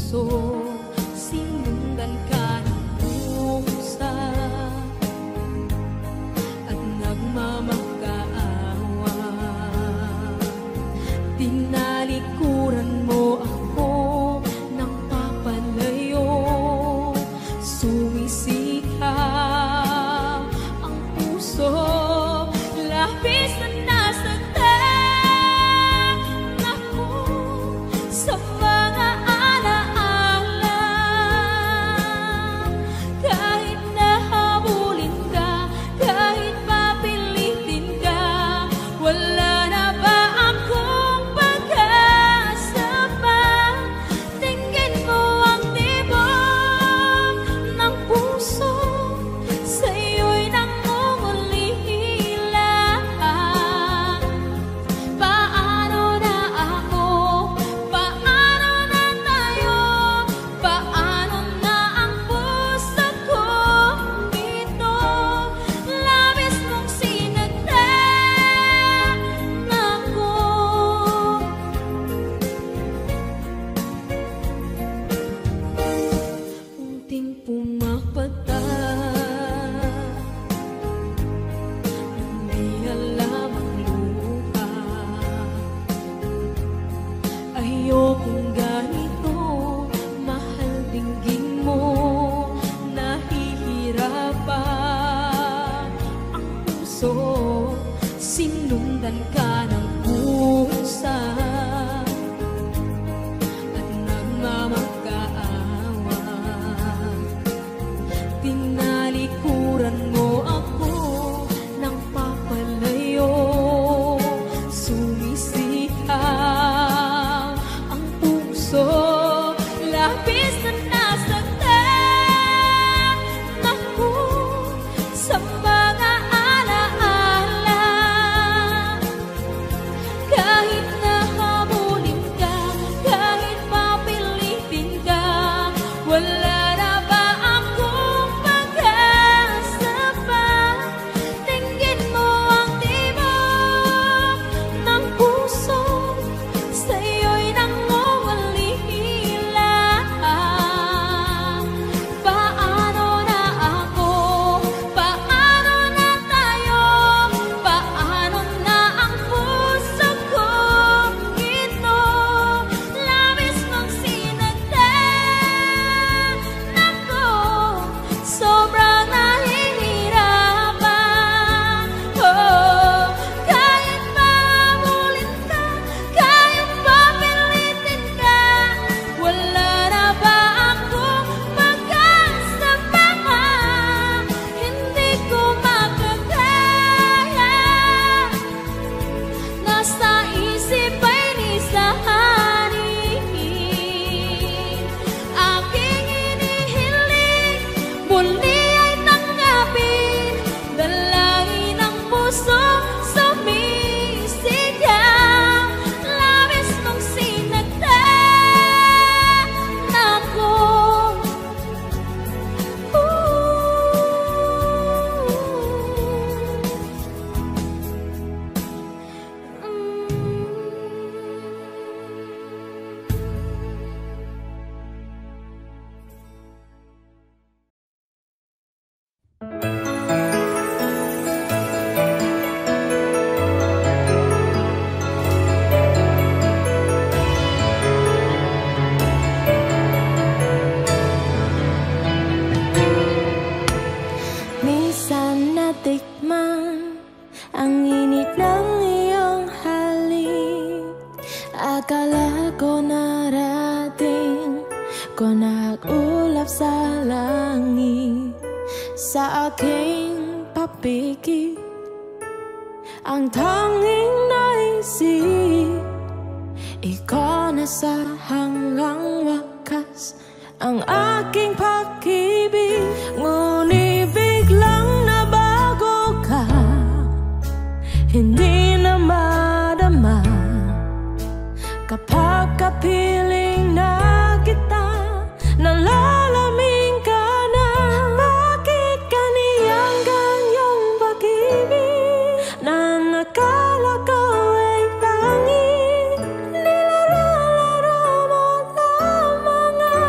Nilaro mo lamang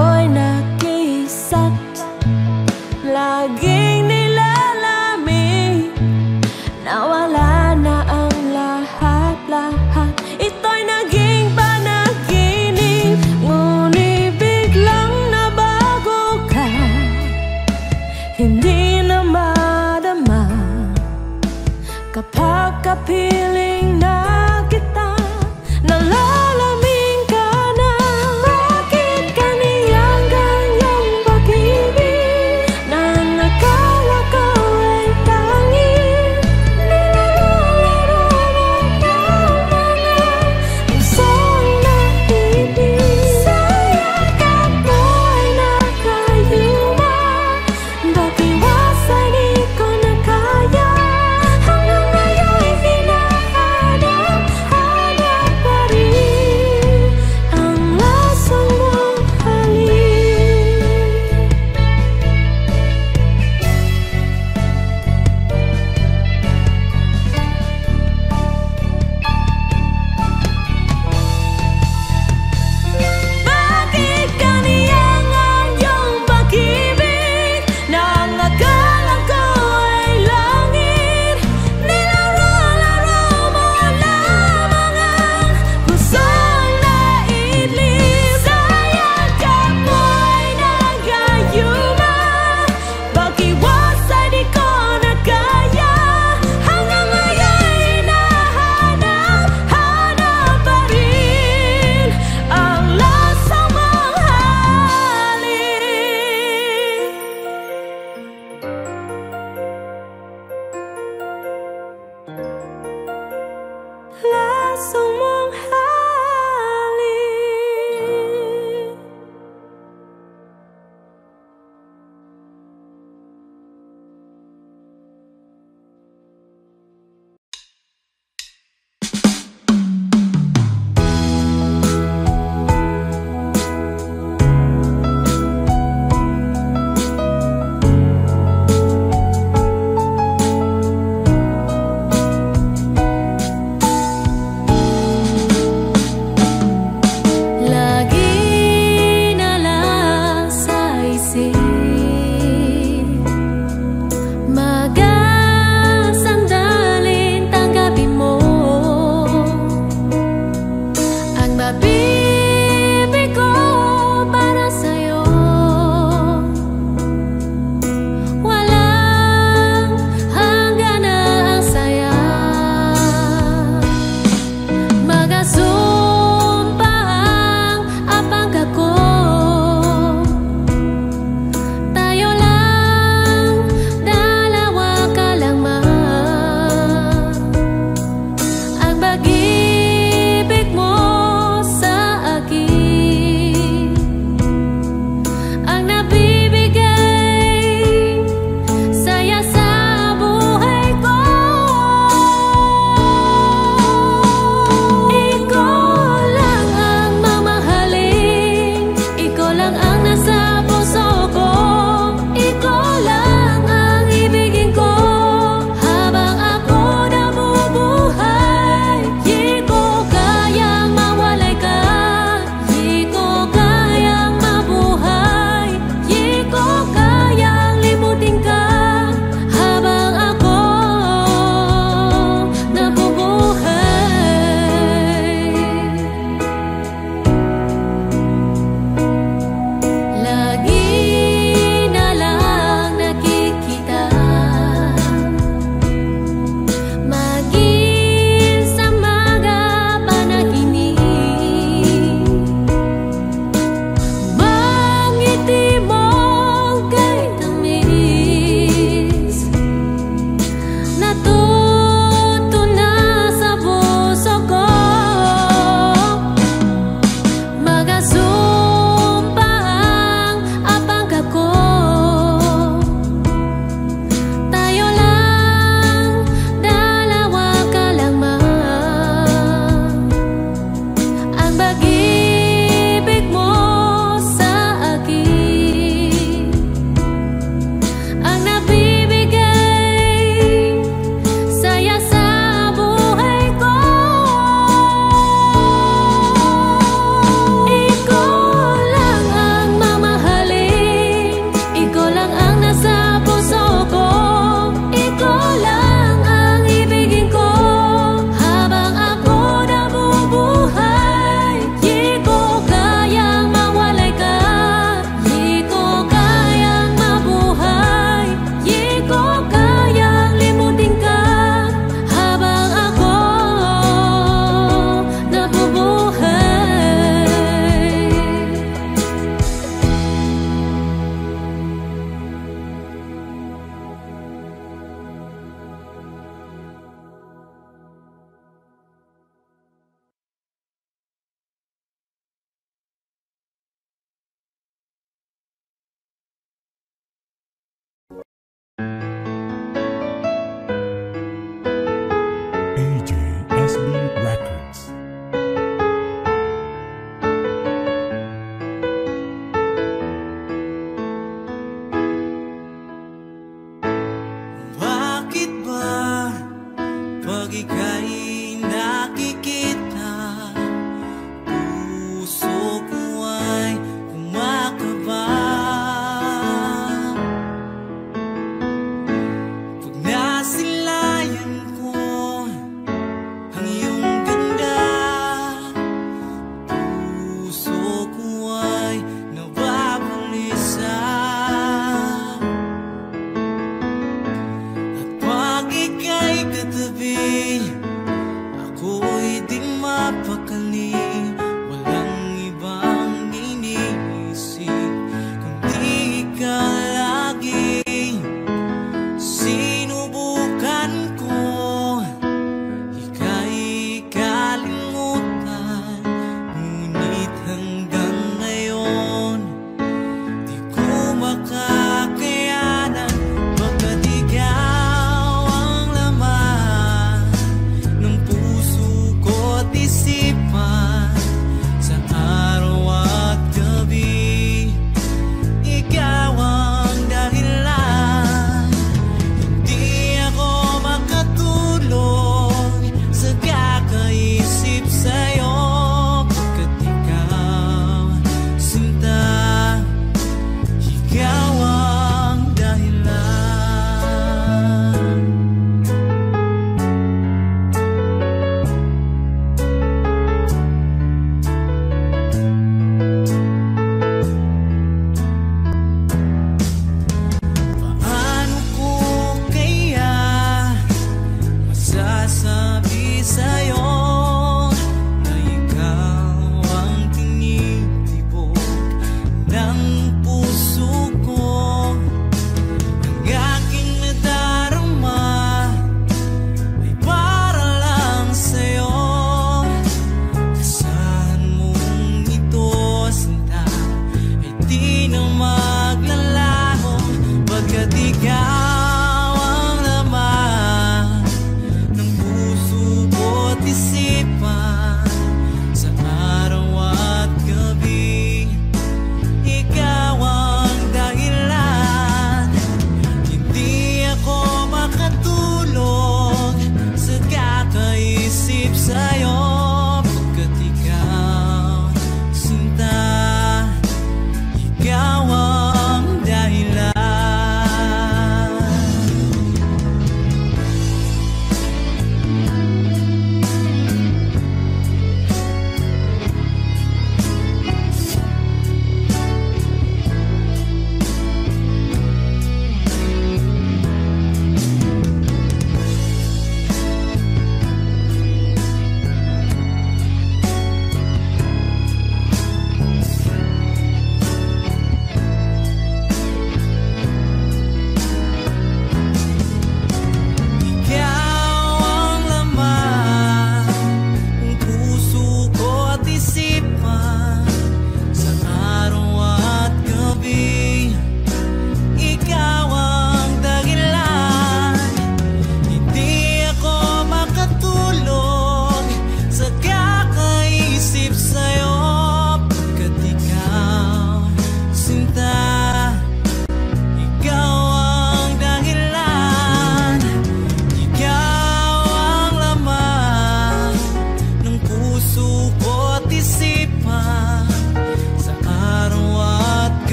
ako'y nakisat, laging nilalamig, nawala na ang lahat-lahat. Ito'y naging panaginip, ngunit biglang nabago ka. Hindi na madama kapag kapiling na kita, nalalamig ka na. Bakit kaniyang ganyang pag-ibig?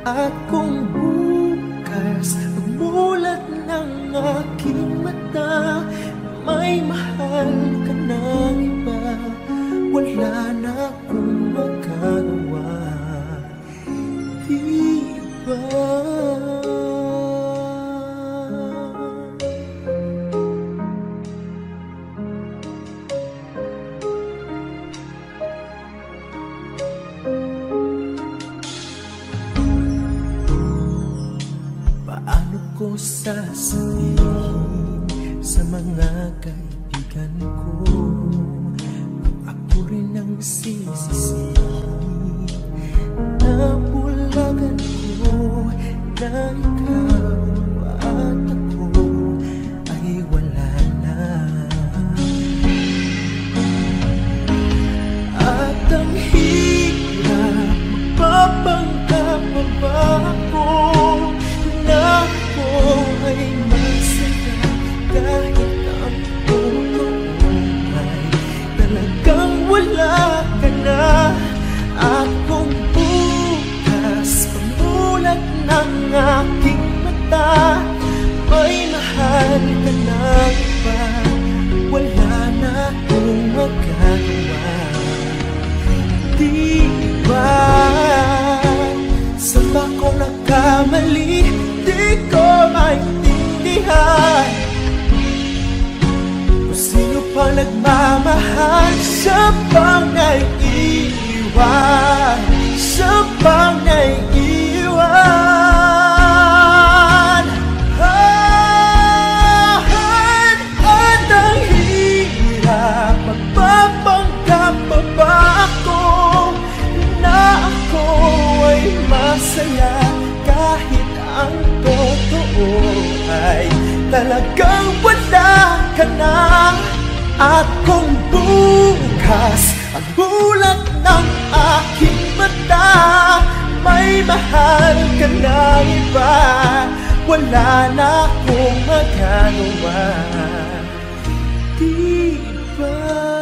At kung bukas pagmulat ng aking mata, may mahal ka ng iba, wala na akong magagawa, di ba? Paano ko sasabihin sa mga kaibigan ko ako rin ang sisisi, nabulagan ko na ikaw at ako ay wala na. At ang hirap magpapangka pa ba ako na ako ay masaya kahit ang totoo ay talagang wala ka na. At kung bukas pamulat ng aking mata, may mahal ka na iba, wala na akong magagawa, di ba? Saan ba ko nagkamali? Di ko maintindihan kung sino pa nagmamahal. Siya bang naiiwan? Siya bang naiiwan? At ang hirap, magpapanggap pa ba ako na ako ay masaya kahit ang totoo ay talagang wala ka na. At kung bukas ang bulat ng aking mata, may mahal ka na iba, wala na akong magagawa, di ba?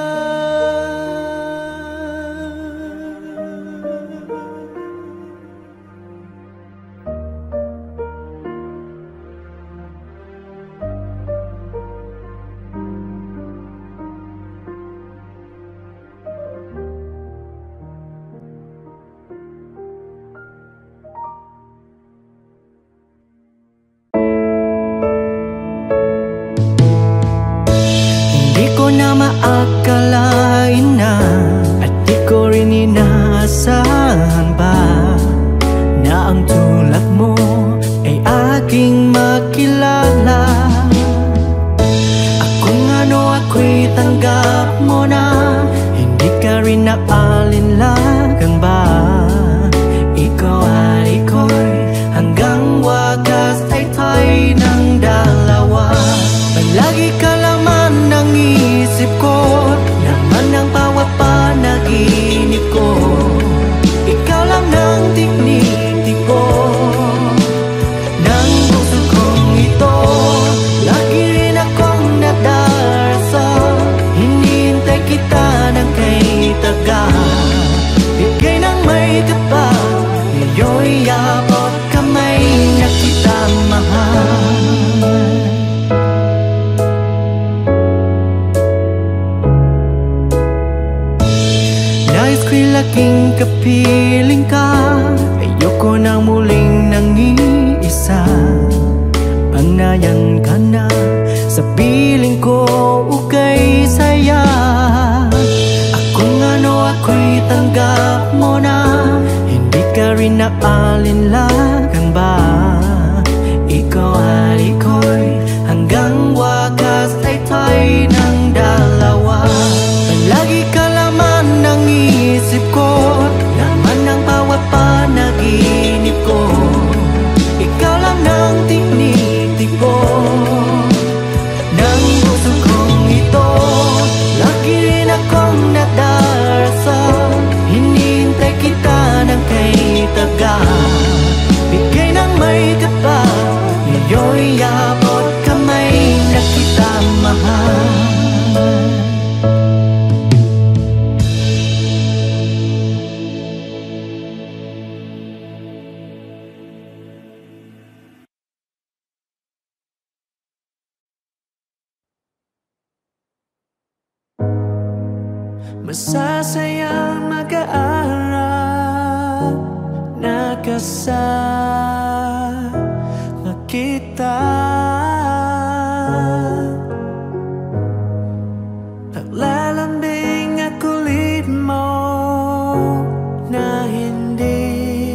Maakalain na at di ko rin inaasahan pa na ang tulad mo ay aking makilala. Akong ano ako'y tanggap mo na, hindi ka rin naalinlangan ba? Ikaw at iko'y hanggang wakas ay tayo ng dalawa. Palagi ka laman ng isip ko, laman ng bawat panaginip ko. Ikaw lang ang tinig-tinig ko ng puso kong ito. Lagi rin akong nadarasal, hinihintay kita ng kay taga. Bigay ng may kapal, ngayon abot kamay na kita mahal. Laging kapiling ka, ayoko na muling nangiisa. Pangnayan ka na sa piling ko, ukay saya. Akong ano ako'y tanggap mo na, hindi ka rin naalinlangan ba? Ikaw at iko'y hanggang wakas ay tayo ng dalawa. Palagi ka laman ng isip ko, laman ng bawat panaginip ko. Ikaw lang ang tinig-tinig ko ng puso kong ito. Lagi rin akong nadarasal, hinihintay kita ng kay taga. Bigay ng may kapal, ngayon abot kamay na kita mahal. masasayang mag-aaral na kasama kita. Naglalambing ang kulit mo na hindi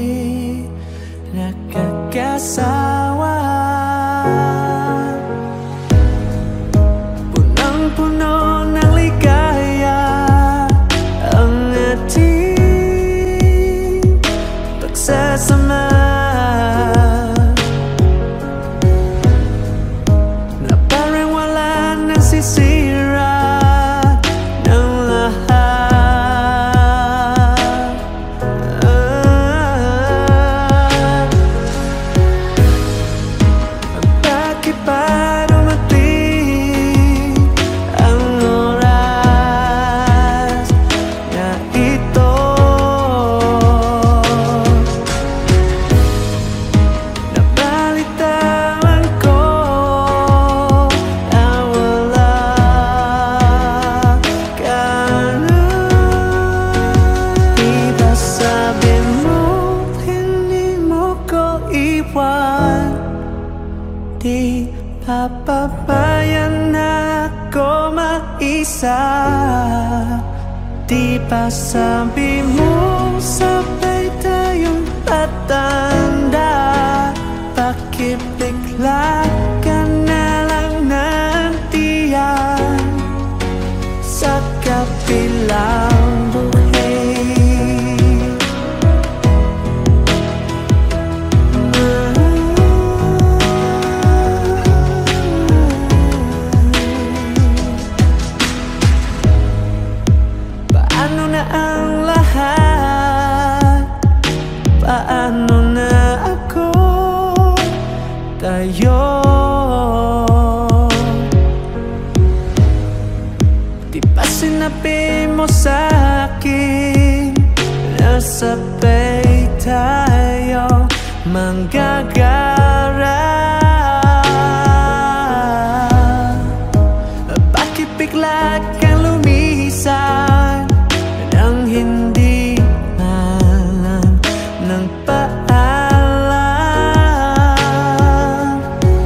nakakasawa. Punang-puno ng ligaya ang ating pagsasama, na parang wala nang sisira ng lahat. Bakit pa dumating ang oras na ito? Nabalitaan ko na wala ka na. Di ba sabi mo hindi mo ko iwan? Di papabayaan ako mag-isa. Di ba sabi mo sabay tayong tatanda? Bakit bigla ka na lang nandiyan sa kabilang buhay? Paano na ang lahat? Paano na ako? Tayo. Di ba sinabi mo sa'kin na sabay tayo manggagara? Bakit bigla kang lumisan nang hindi alam ng paalam?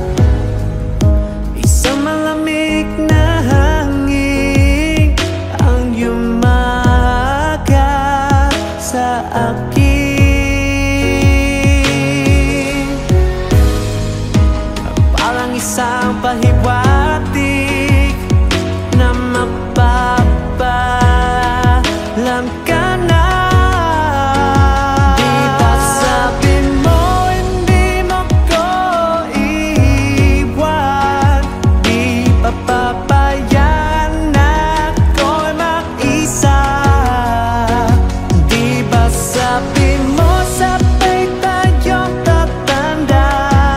Isang malamig na hangin ang yumaga sa akin, parang isang pahiwatig na mapapalam ka na. Di ba sabi mo hindi mo ko iwan? Di ba papabayaan ako'y mag-isa? Di ba sabi mo sabay tayong tatanda?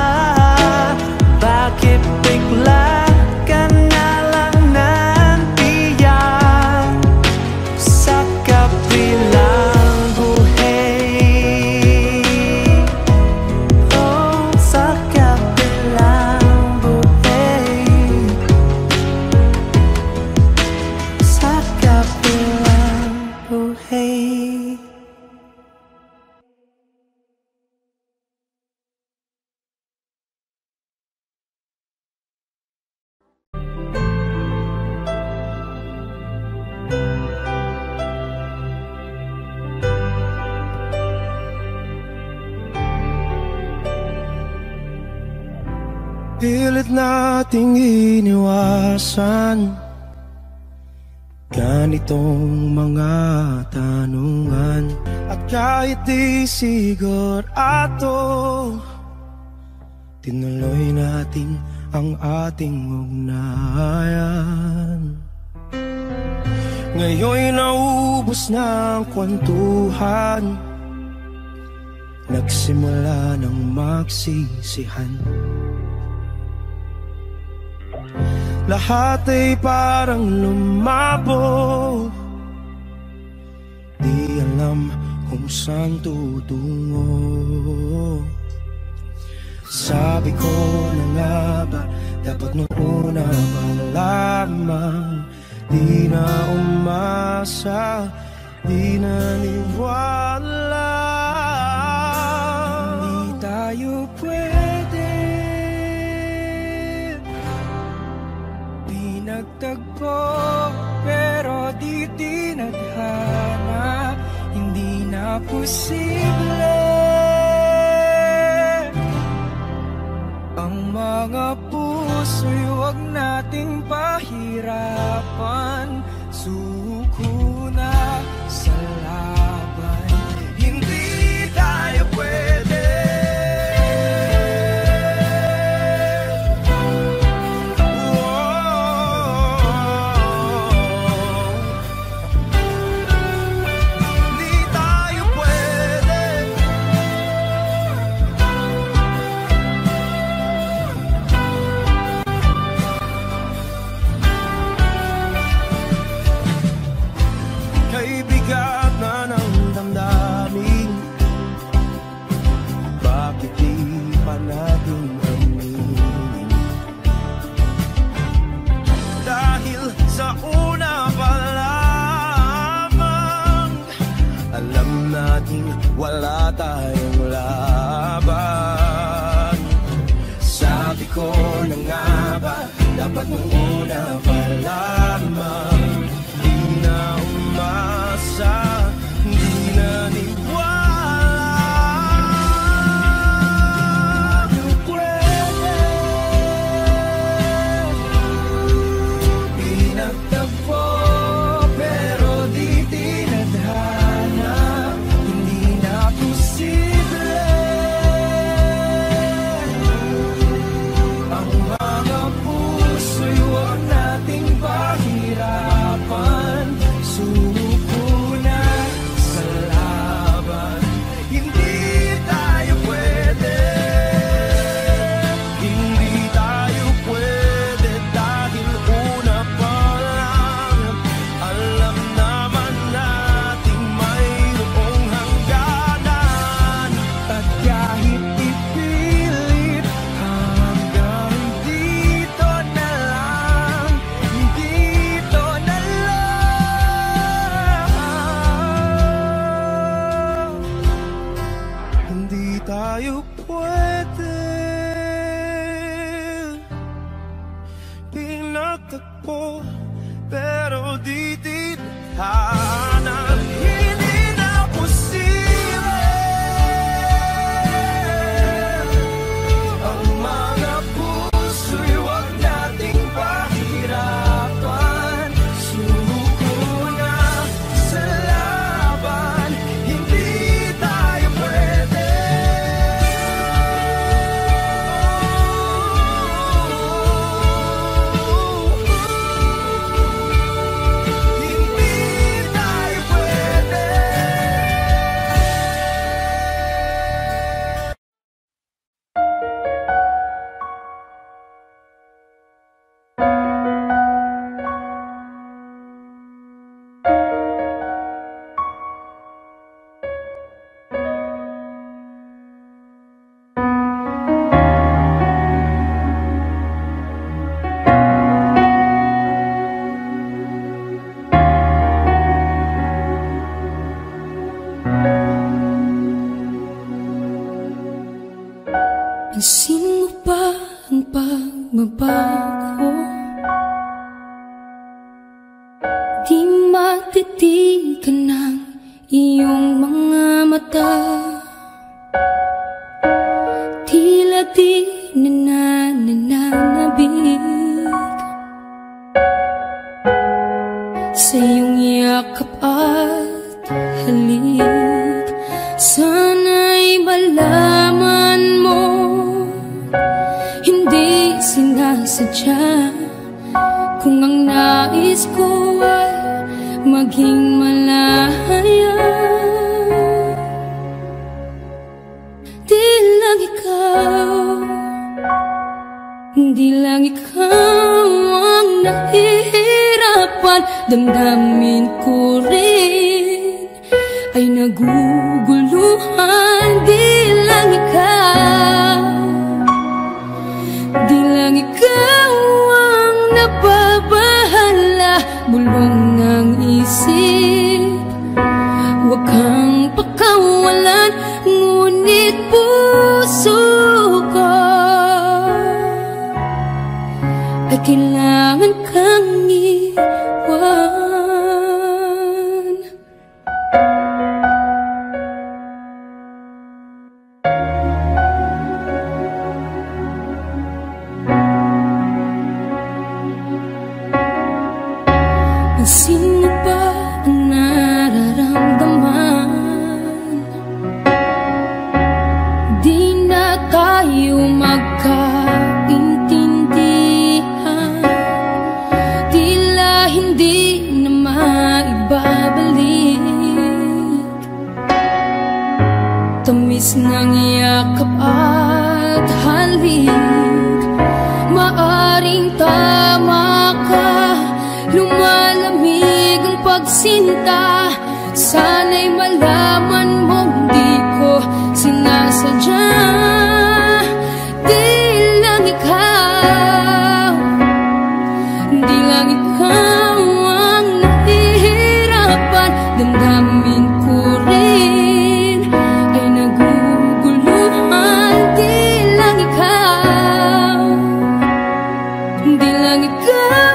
Bakit bigla ka na lang nandiyan sa kabilang buhay? Oh, sa kabilang buhay, sa kabilang buhay. Pilit nating iniwasan ganitong mga tanungan, at kahit di sigurado, tinuloy natin ang ating ugnayan. Ngayon'y naubos na ang kwentuhan, nagsimula ng magsisihan. Lahat ay parang lumabo, di alam kung saan tutungo. Sabi ko na nga ba, dapat noon una pa lamang di na umasa, di naniwala. Hindi tayo pwede pinagtagpo, pero di tinadhana. Hindi na posible ang mga puso'y huwag nating pahirapan. Suko na sa laban, hindi tayo pwede. Wala tayong laban. Sabi ko na nga ba, dapat nung una pa lamang. Di na umasa, di na niwala. Pinagtagpo, pero di tinadhana. Ang mga puso'y huwag nating pahirapan. Suko na sa laban, hindi tayo pwede. Hindi tayo pwede dahil una pa lang alam naman nating mayroong hangganan. At kahit ipilit hanggang dito na lang, dito na lang. Hindi tayo pwede pinagtagpo, pero di tinadhana. Hindi na posible ang mga puso'y huwag nating pahirapan. Suko na sa laban, hindi tayo pwede. Hindi tayo pwede. Pansin mo ba ang pagbabago? Di matitigan ng iyong mga mata. Tila di nananabig sa iyong yakap at halik. Sana'y malaman mo, hindi sinasadya. Kung ang nais ko ay maging malaya, di lang ikaw, di lang ikaw ang nahihirapan. Damdamin ko rin ay naguguluhan. Di lang ikaw, di lang ikaw ang nababahala. kailangan kang iwan. Sino ba ang nararamdaman? Di na tayo magkaintindihan, tila hindi na maibabalik. Tamis ng yakap at halik, maaring tama ka. Lumalamig ang pagsinta, sana'y malaman mong di ko sinasadya. Di lang ikaw, di lang ikaw ang nahihirapan. Damdamin ko rin ay naguguluhan. Di lang ikaw, di lang ikaw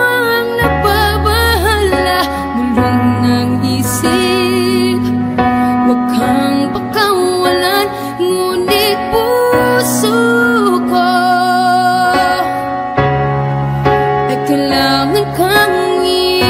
kang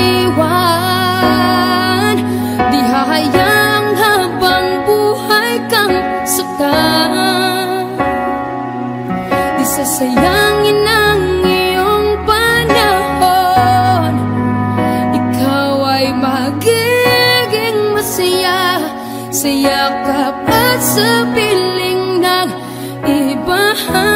iwan. Di hahayang habang buhay kang saktan. Di sasayangin ang iyong panahon. Ikaw ay magiging masaya sa yakap at sa piling ng iba.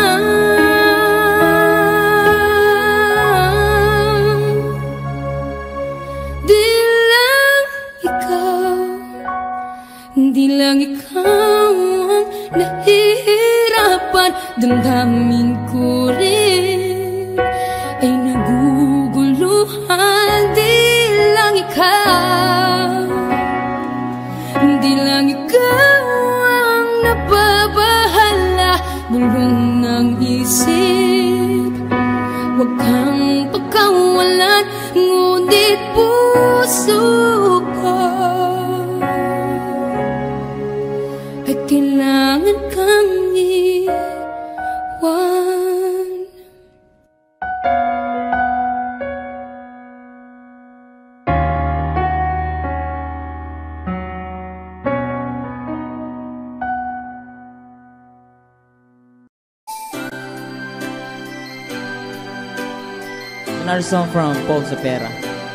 Di lang ikaw ang nahihirapan. Damdamin ko rin ay naguguluhan. Di lang ikaw, di lang ikaw ang nababahala. Bulong ng isip, huwag kang pagkawalan. Ngunit puso ko ay kailangan kang iwan. Another song from Paul Zapera.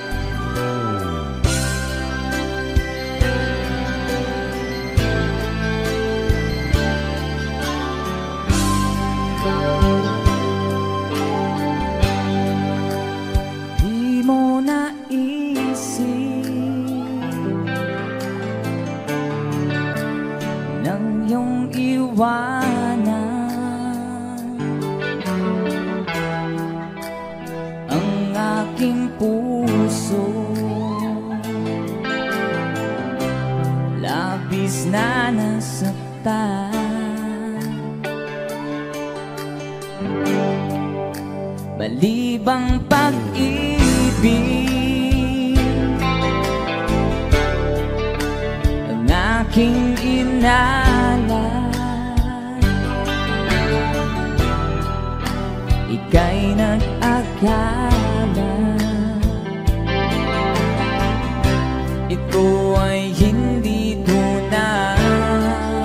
Ang aking puso labis na nasaktan. Balibang pag-ibig ang aking inalay. Ika'y nag-akala ito ay hindi tunay.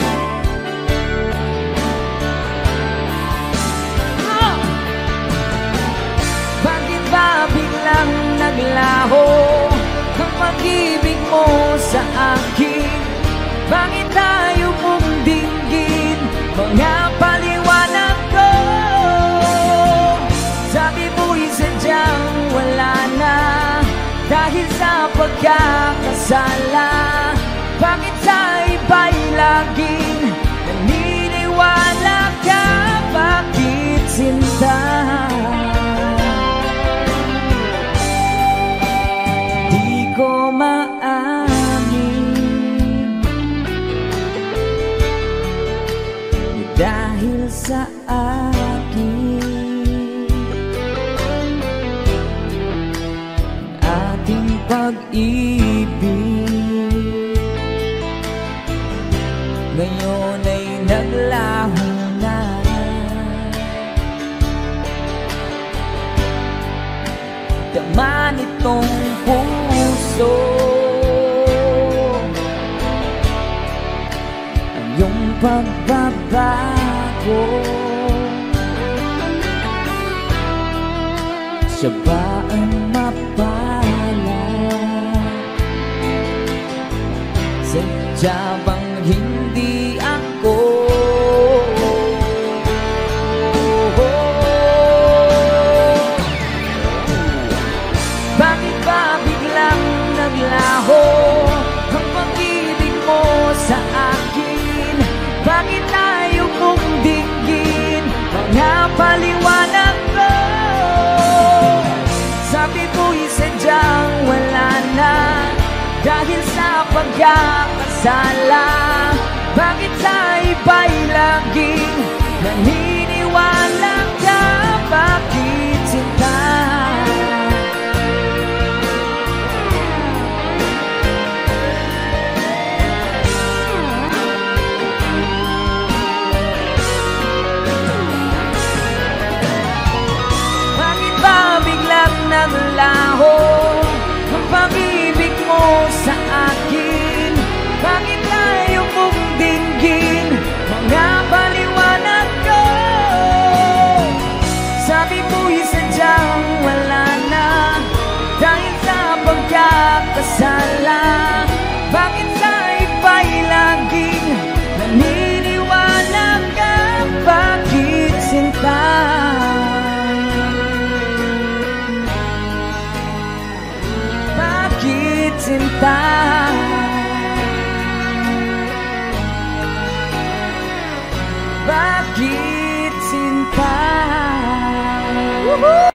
Bakit ba biglang naglaho ang pag-ibig mo sa akin? Bakit tayo mong dinggin mga paliwanag ko? Sabi mo'y sadyang wala na dahil sa pagkakasala. Bakit sa iba'y laging naniniwala ka? Bakit sinta? Di ko maamin dahil sa akin pag-ibig ngayon ay naglaho na. Dama nitong puso ang iyong pagbabago. Siya ba ang mapalad? Sadya bang hindi ako? Bakit ba biglang naglaho ang pag-ibig mo sa akin? Bakit tayo mong dinggin mga paliwanag ko? Sabi mo'y sadyang wala na dahil sa pagkakasala. Bakit sa iba'y laging naniniwala ka? Bakit sinta? Bakit ba biglang naglaho ang pag-ibig mo sa akin? Bakit tayo mong dinggin mga paliwanag ko? Sabi mo'y sadyang wala na dahil sa pagkakasala. Bakit sa iba'y laging naniniwala ka? Bakit sinta? Bakit sinta? Bakit sinta? Woohoo!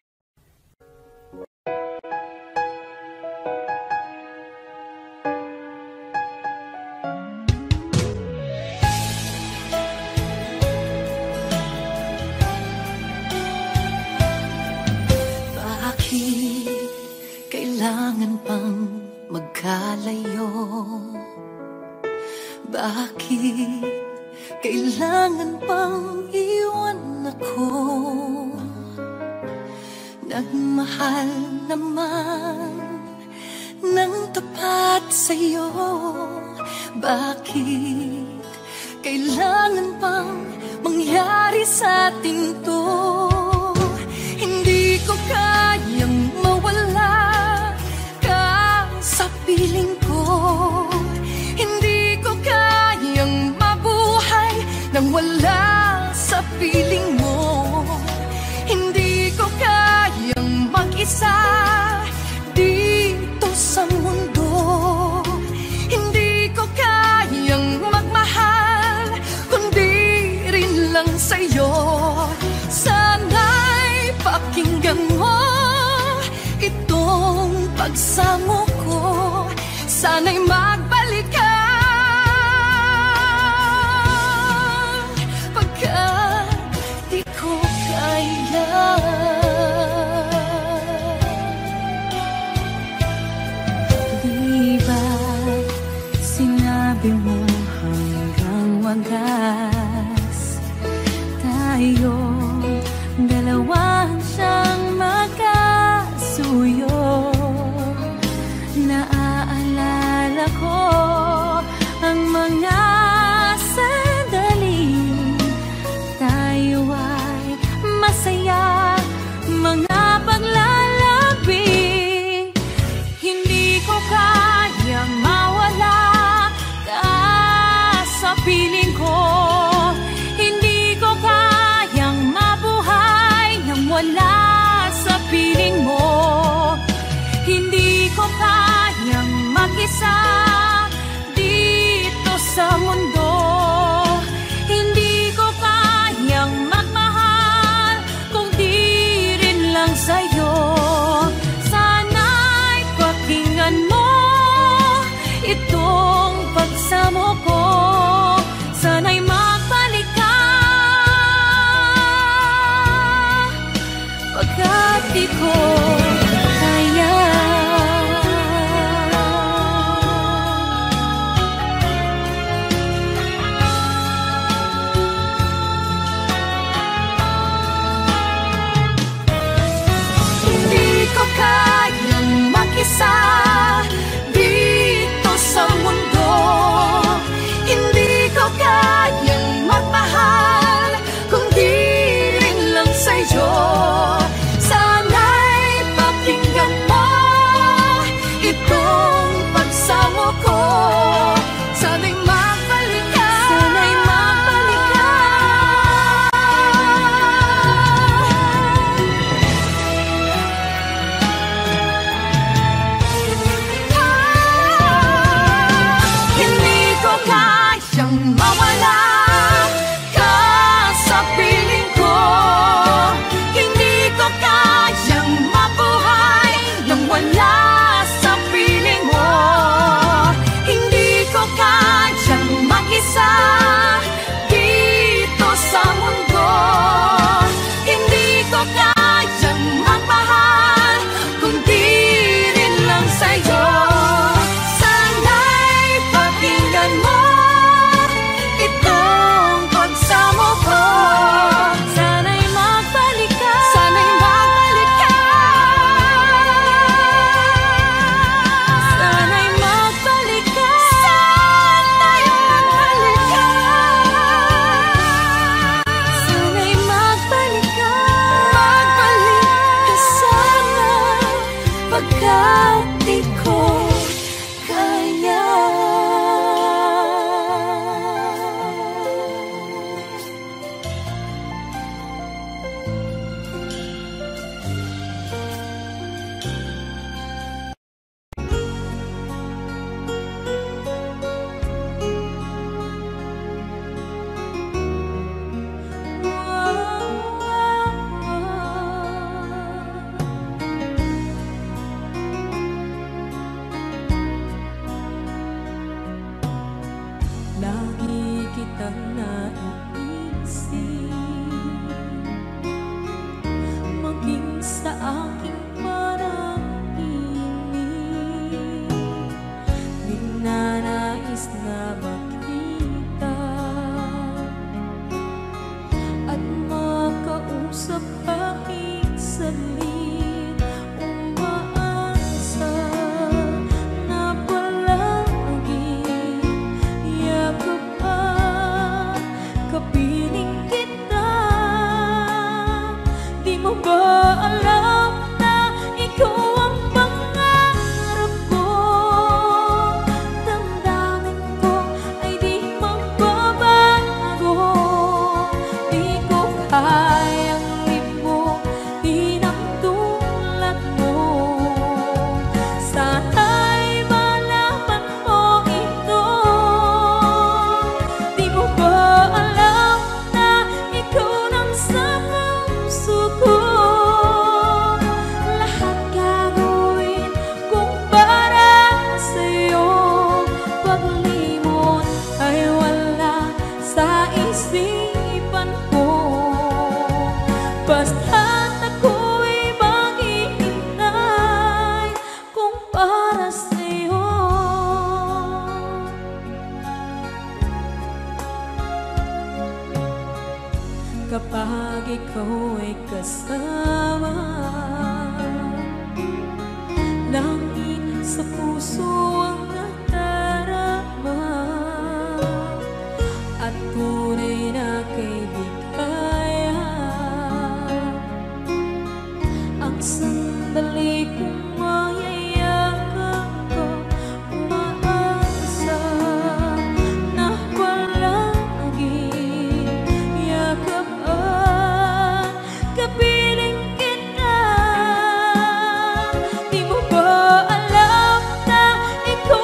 Bakit kailangan pang magkalayo? Bakit kailangan pang iwan ako? Nagmahal naman ng tapat sa'yo. Bakit kailangan pang mangyari sa atin to? Hindi ko kayang mawala ka sa piling ko. Hindi ko kayang mabuhay nang wala sa piling mo. Hindi ko kayang mag-isa dito sa mundo. Hindi ko kayang magmahal kundi rin lang sa'yo. Sana'y pakinggan mo itong pagsamo ko. Sana'y magbalik ka pagkat di ko kaya. Di ba sinabi mo hanggang wagas tayo dalawa siyang magkasuyo? Naaalala ko ang mga sandali tayo ay masaya, mga paglalabi. Hindi ko kayang mawala ka sa piling ko. Hindi ko kayang mabuhay nang wala sa piling mo. Hindi ko kayang mag-isa dito sa mundo. Hindi ko kayang magmahal kung di rin lang sa'yo. Sana'y pakinggan mo itong pagsamo ko. Sana'y kayang magmahal kung di rin lang sa'yo. Sana'y pakinggan mo itong pagsamo ko. Sana'y magbalik ka, sana'y magbalik ka. Hindi ko kayang mawala ka sa piling ko. Hindi ko kayang mabuhay nang wala sa piling mo. Hindi ko kayang mag-isa dito sa mundo. Hindi ko kayang magmahal kung di rin lang sa'yo. Sana'y pakinggan mo itong pagsamo ko. Sana'y magbalik ka, sana'y magbalik ka. Sana'y magbalik ka, sana'y magbalik ka. Sana'y magbalik ka, magbalik ka sana, pagkat di ko kaya. Lagi kitang naiisip, maging sa aking parang inip. Di na nais na makita at makausap kahit saglit. Umaasa na palagi yakap at kapiling kita. Di mo ba alam na ikaw ang pangarap ko? Damdamin ko ay di magbabago. Di ko kayang limutin ang tulad mo. Sana'y malaman mo ito. Di mo ba alam na ikaw nang sa puso ko? Lahat gagawin kung para sa'yo. Paglimot ay wala sa isipan ko. Basta't ako'y maghihintay kung para sa'yo. Kapag ikaw ay kasama, langit sa puso ang nadarama, at tunay na kaibigan. Ang sandali kong mayayakap ko, umaasa na palagi yakap at kapiling kita. Di mo ba alam na ikaw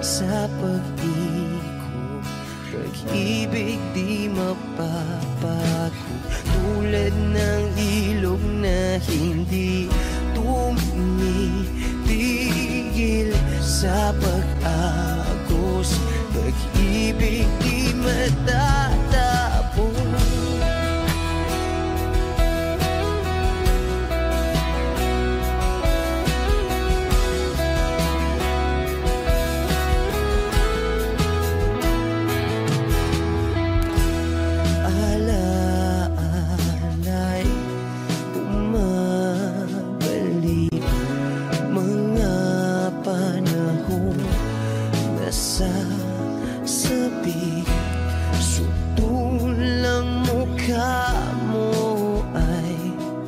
sa pag-ikot. Pag-ibig di mapapago, tulad ng ilog na hindi tumitigil sa pag-agos. Pag-ibig di matatapos. Sabi, sutulang mukha mo ay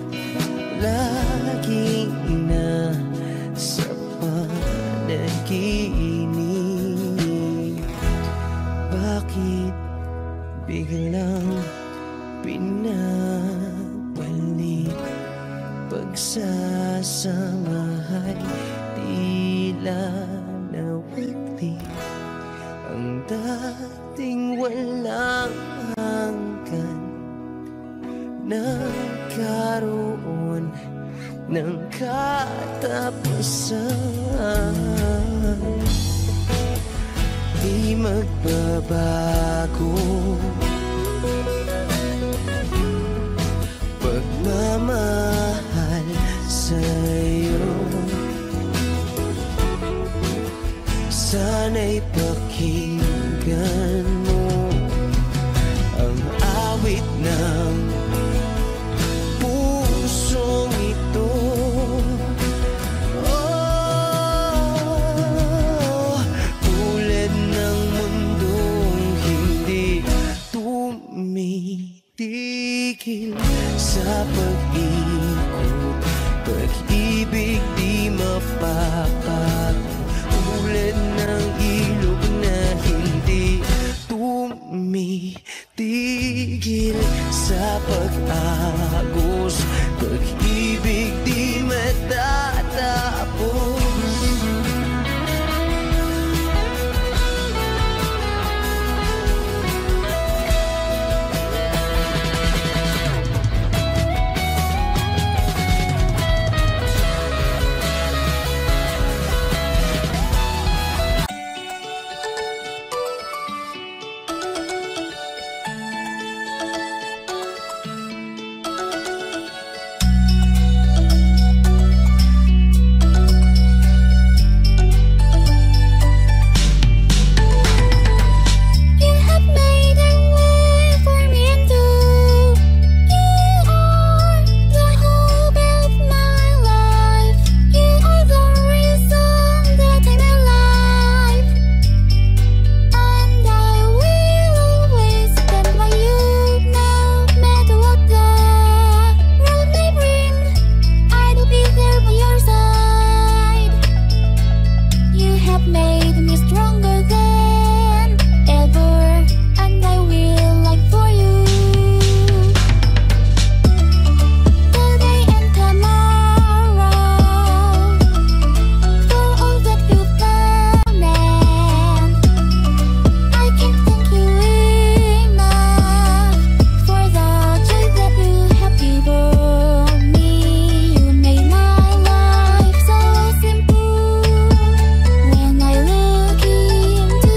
lagi na sa panaginip. Bakit biglang pinabalik? Pagsasamahay tila nawagli. Ang dating walang hanggan, nagkaroon ng katapusan. Di magbabago pagmamahal sa'yo. Sana'y pakinggan mo ang awit ng pusong ito. Oh, tulad ng mundong hindi tumitigil sa pag-ikot. Pag-ibig di mapapago, tulad ng ilog na hindi tumitigil sa pag-agos. Pag-ibig di matatapos. When I look into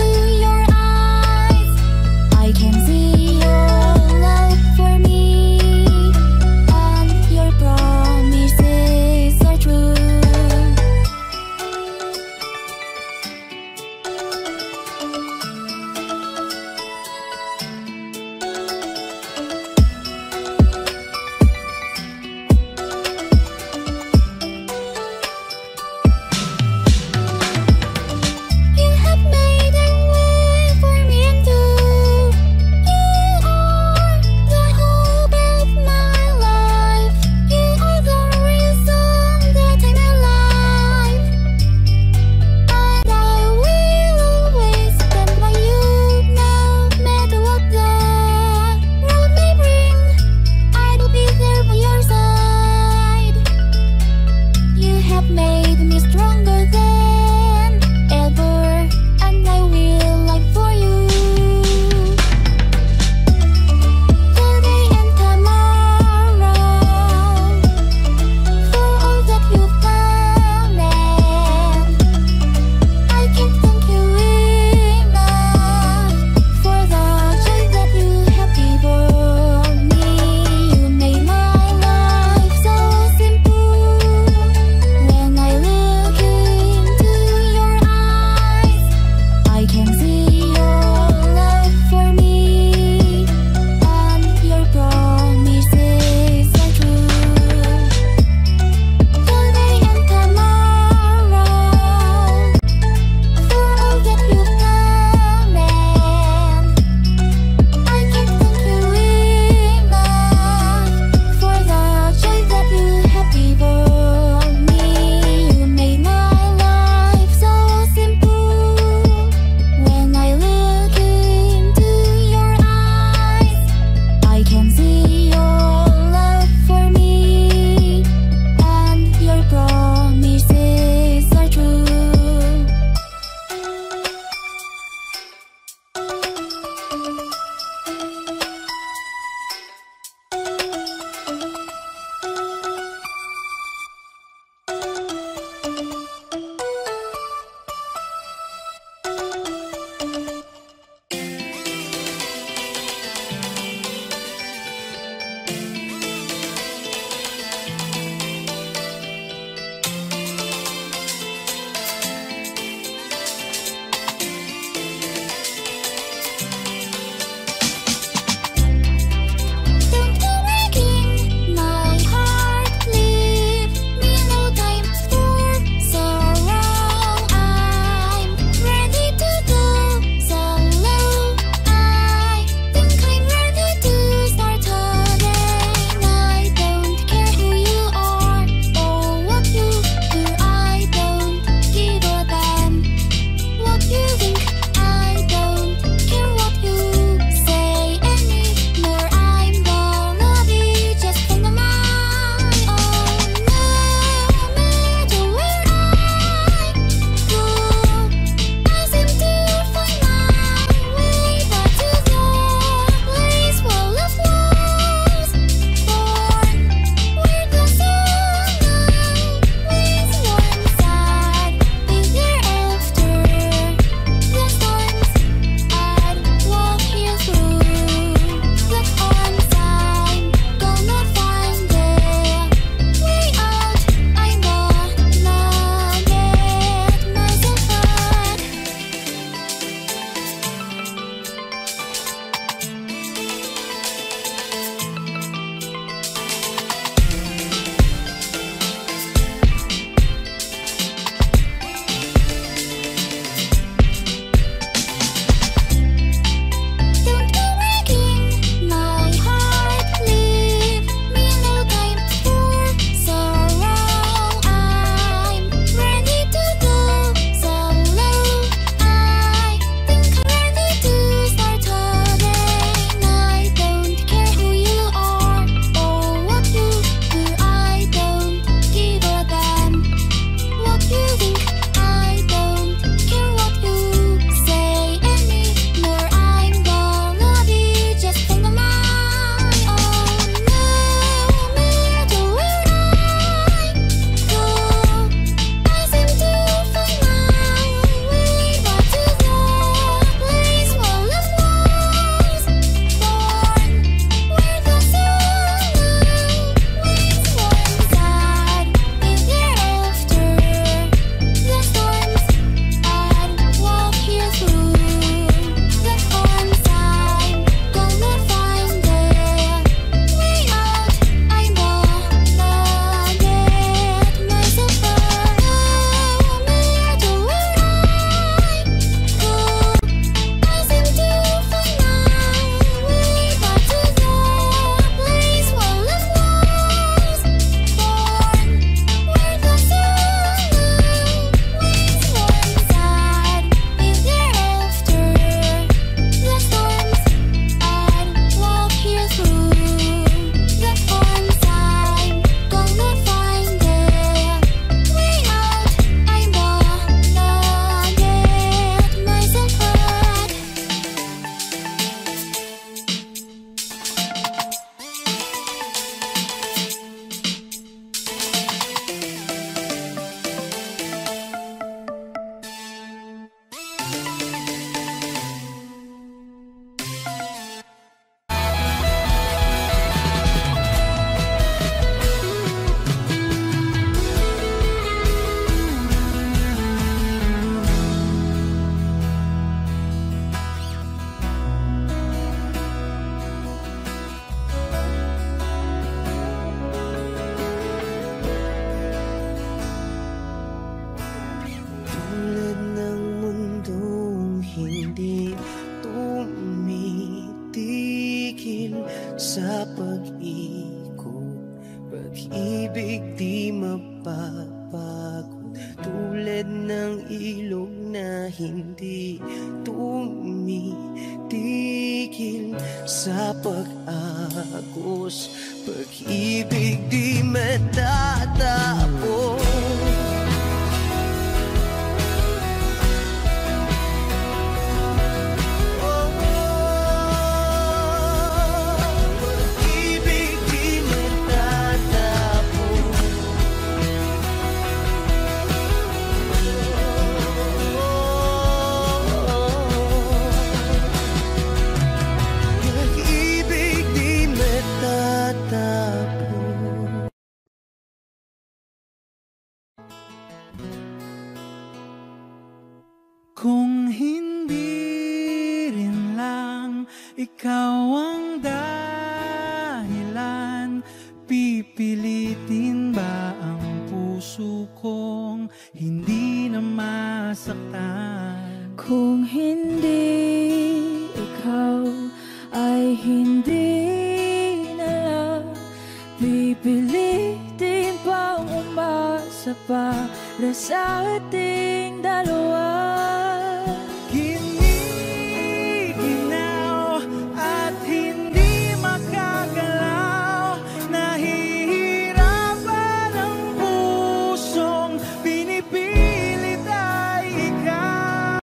magbabago, tulad ng ilog na hindi tumitigil sa pag-agos, pag-ibig di matatapos. Kung hindi rin lang ikaw ang dahilan, pipilitin ba ang puso kong hindi na masaktan? Kung hindi ikaw ay hindi na lang, pipilitin bang umasa para sa ating dalawa?